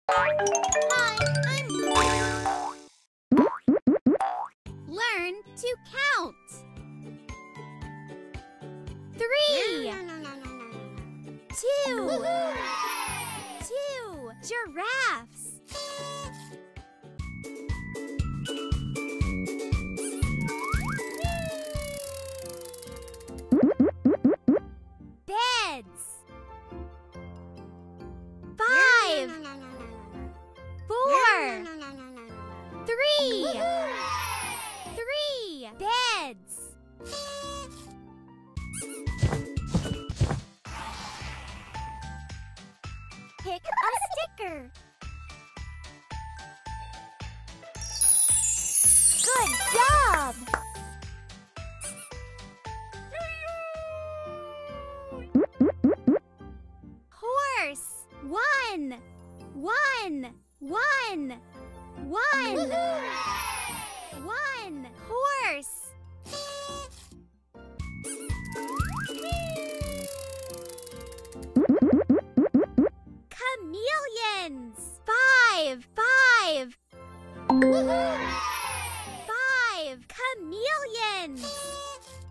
Hi, I'm... Learn to count. 3, 2, 2 giraffes. Beds. 5, 4, 3, 3 beds. Pick a sticker. Good job! Horse. 1, 1, 1, 1. 1 horse. Chameleons. 5, 5. 5 chameleons.